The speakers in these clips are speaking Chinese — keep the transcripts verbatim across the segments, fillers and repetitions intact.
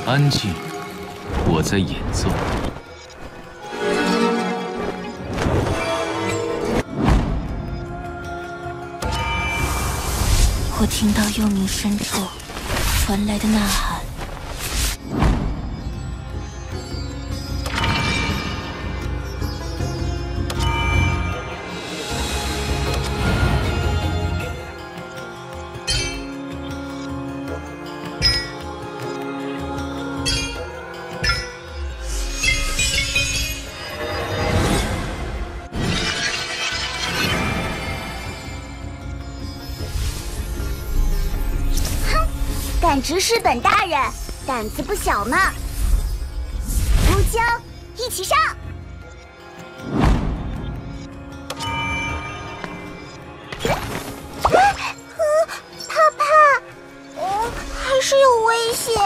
安静，我在演奏。 我听到幽冥深处传来的呐喊。 敢指使本大人，胆子不小呢！乌江，一起上！怕怕，嗯，还是有危险。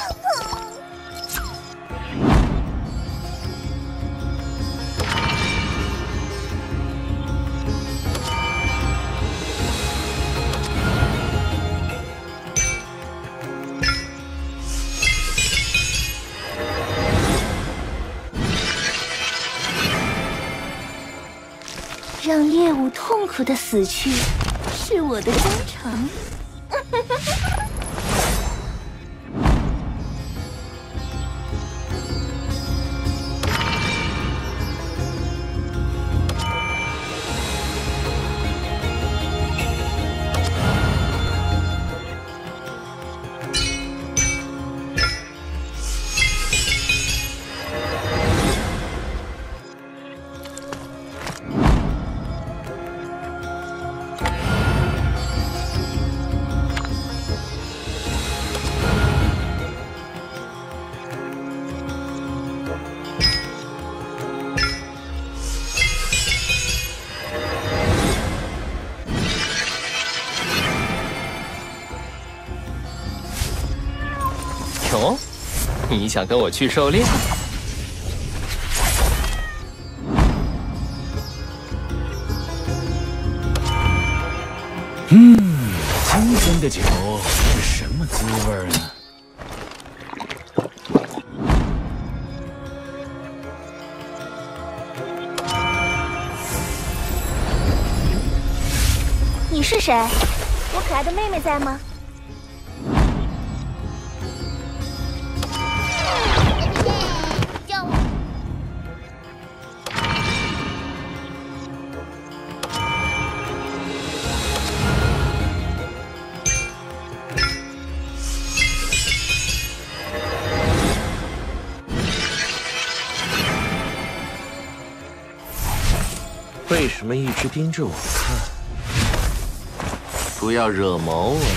让猎物痛苦的死去，是我的专长。 哟，你想跟我去狩猎？ 嗯，今天的酒是什么滋味呢？ 你是谁？我可爱的妹妹在吗？ 为什么一直盯着我看？ 不要惹毛我。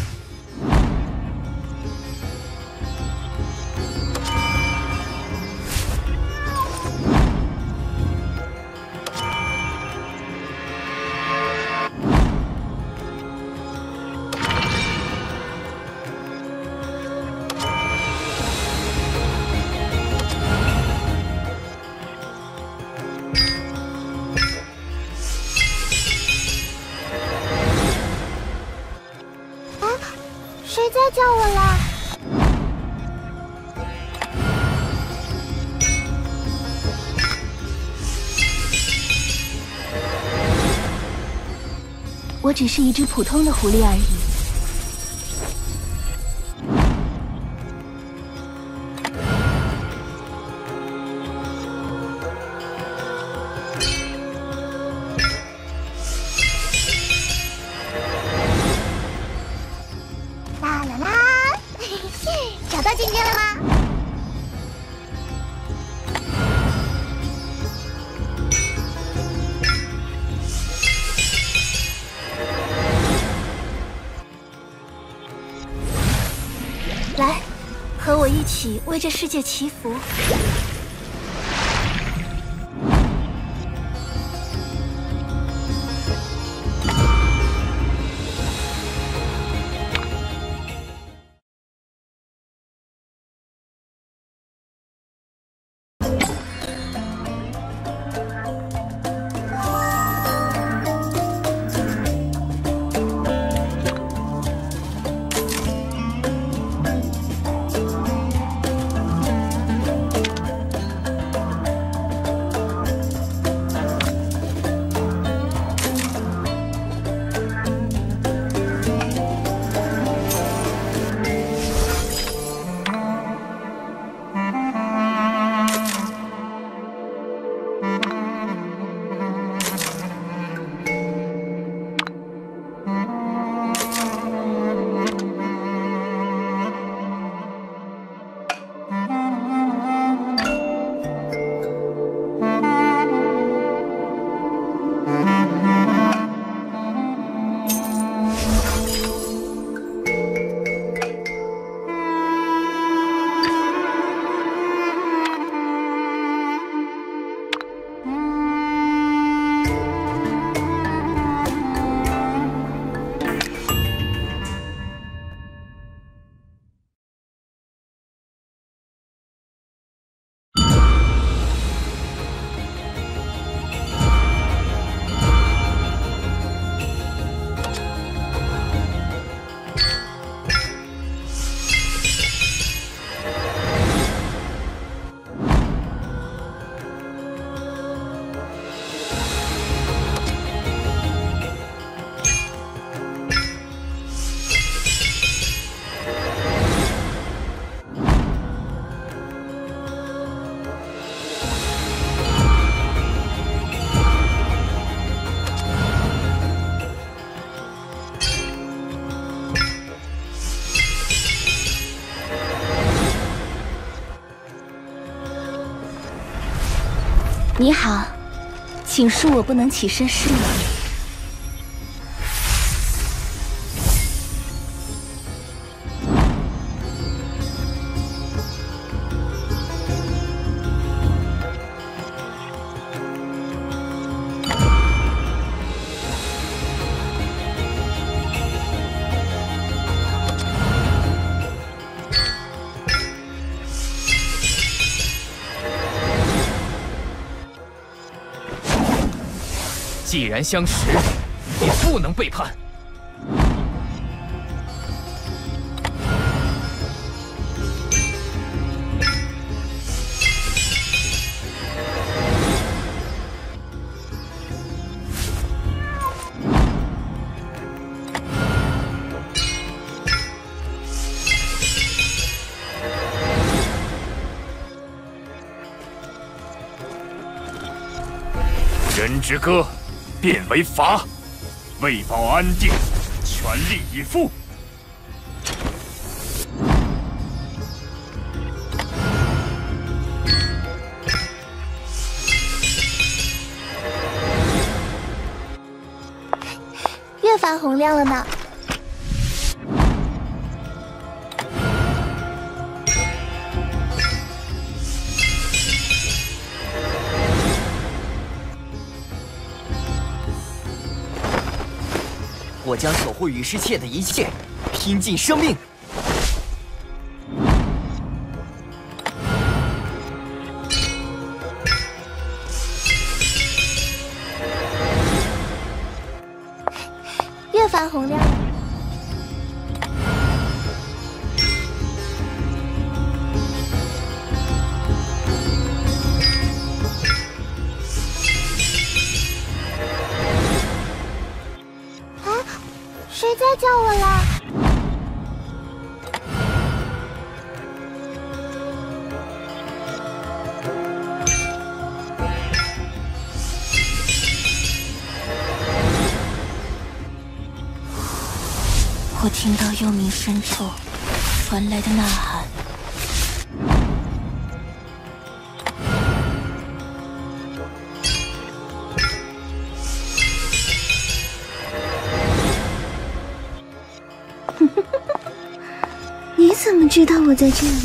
谁在叫我啦？ 我只是一只普通的狐狸而已。 啦啦啦！找到境界了吗？ 来，和我一起为这世界祈福。 你好，请恕我不能起身施礼。 既然相识，也不能背叛。 人之歌。 变为罚，为保安定，全力以赴。 越发洪亮了呢。 我将守护与世界的一切，拼尽生命。 越发洪亮。谁在叫我了？ 我听到幽冥深处传来的呐喊。 你怎么知道我在这里？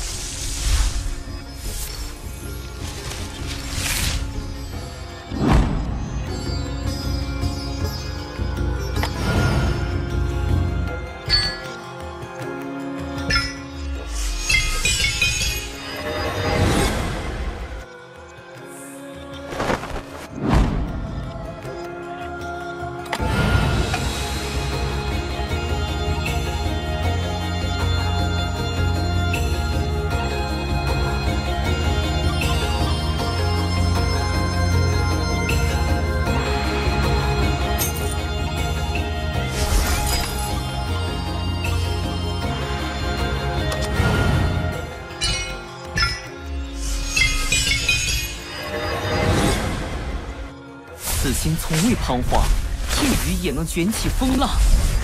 此心从未彷徨，天宇也能卷起风浪。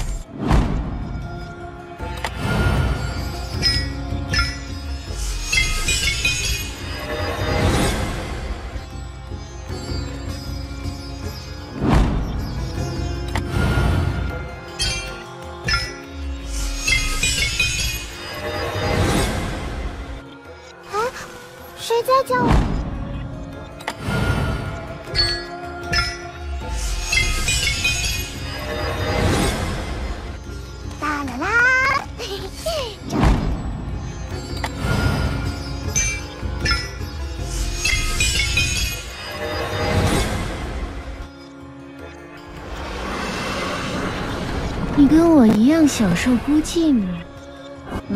啊，谁在叫我？ 你跟我一样享受孤寂吗？嗯。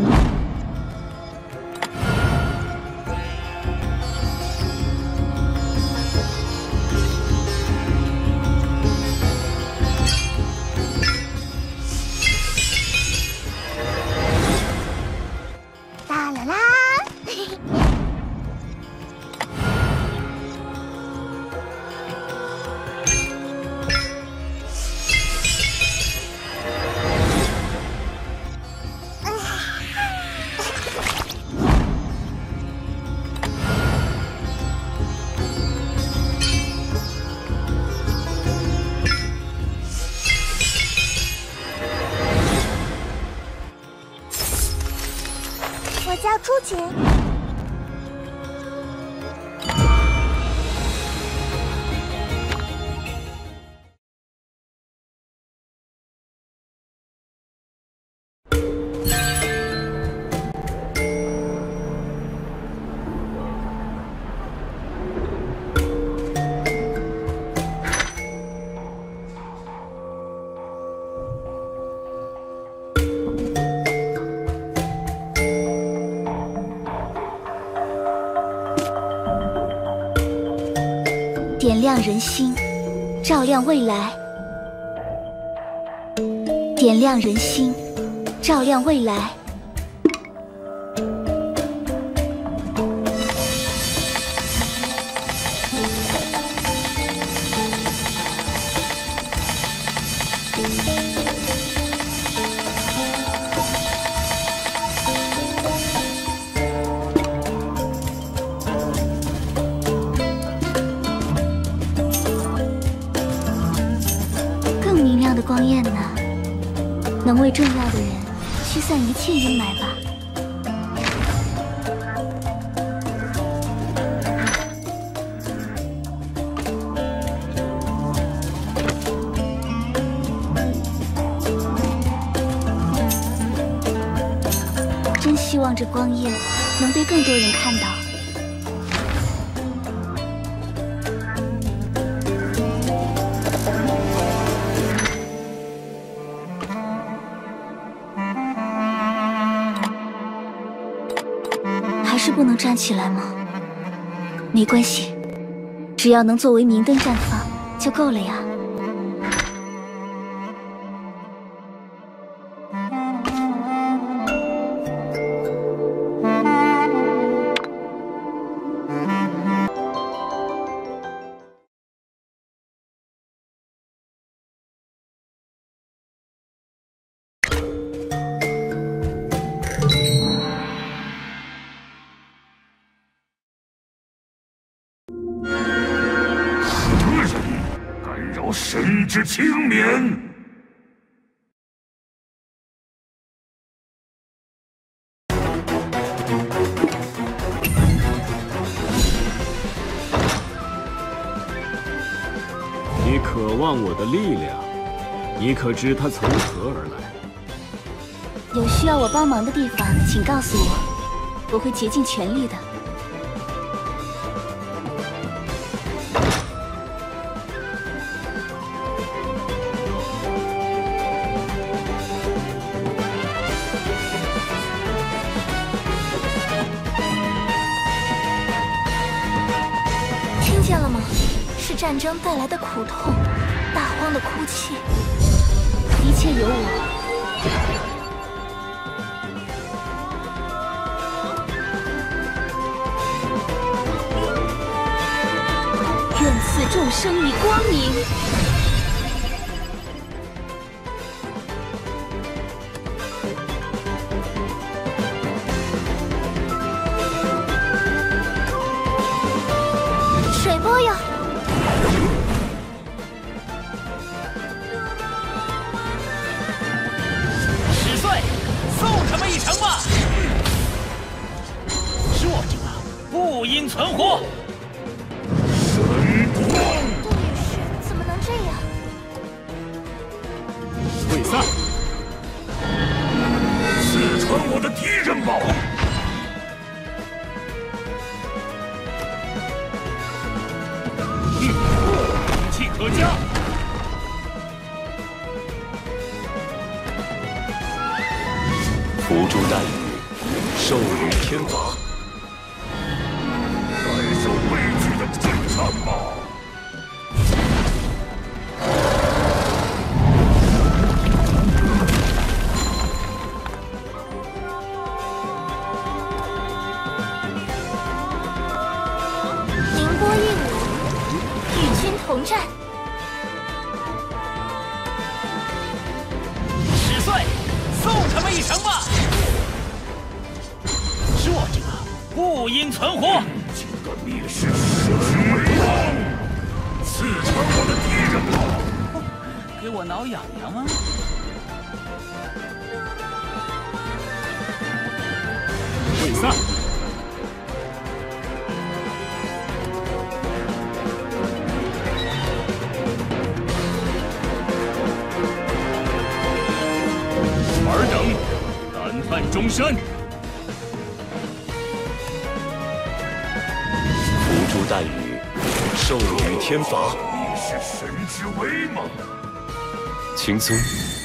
啦啦啦！ 我叫朱瑾。 点亮人心，照亮未来。点亮人心，照亮未来。光焰呢，能为重要的人驱散一切阴霾吧。真希望这光焰能被更多人看到。 还是不能站起来吗？没关系，只要能作为明灯绽放就够了呀。 神之轻眠。 你渴望我的力量，你可知它从何而来？ 有需要我帮忙的地方，请告诉我，我会竭尽全力的。 听见了吗？是战争带来的苦痛，大荒的哭泣。一切有我。愿赐众生以光明。水波哟！ 十岁，送他们一程吧！弱者不应存活。 神光， 对视怎么能这样？ 退散！ 刺穿我的敌人吧！ 可嘉， 伏诛弹雨，授予天法。 感受悲剧的震撼吧！ 凌波一舞，与君同战。 送他们一程吧！弱者不应存活。 竟敢蔑视神为王，刺穿我的敌人吧！ 给我挠痒痒吗？ 退散。 尔等，胆汉终身。 伏诛待羽，授予天罚。 你是神之威吗？ 青松。